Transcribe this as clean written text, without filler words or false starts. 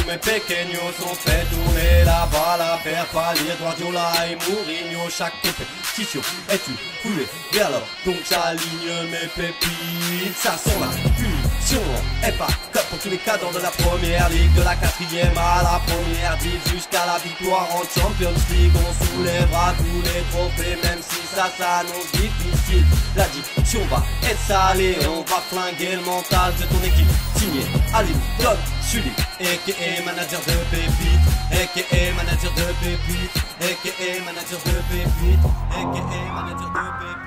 mes pequeños ont fait tourner la balle à faire pâlir Guardiola et Mourinho. Chaque compétition est une foulée vers l'or, donc j'aligne mes pépites. Ça sent la punition, FA Cup pour tous les cadres de la première ligue, de la 4e à la première div jusqu'à la victoire en Champions League. On soulèvera tous les trophées même si ça s'annonce difficile. L'addiction va être salée, on va flinguer le mental de ton équipe. Signé Alim Block Sully, a.k.a. manager de pépite, a.k.a. manager de pépite, a.k.a. manager de pépite, a.k.a. manager de pépite.